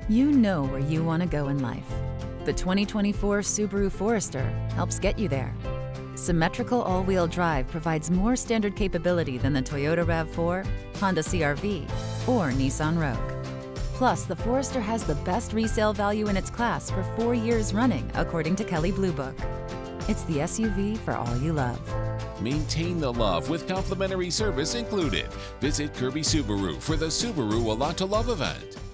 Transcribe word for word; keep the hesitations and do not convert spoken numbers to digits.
You know where you want to go in life. The twenty twenty-four Subaru Forester helps get you there. Symmetrical all-wheel drive provides more standard capability than the Toyota RAV four, Honda C R V, or Nissan Rogue. Plus, the Forester has the best resale value in its class for four years running, according to Kelley Blue Book. It's the S U V for all you love. Maintain the love with complimentary service included. Visit Kirby Subaru for the Subaru A Lot to Love event.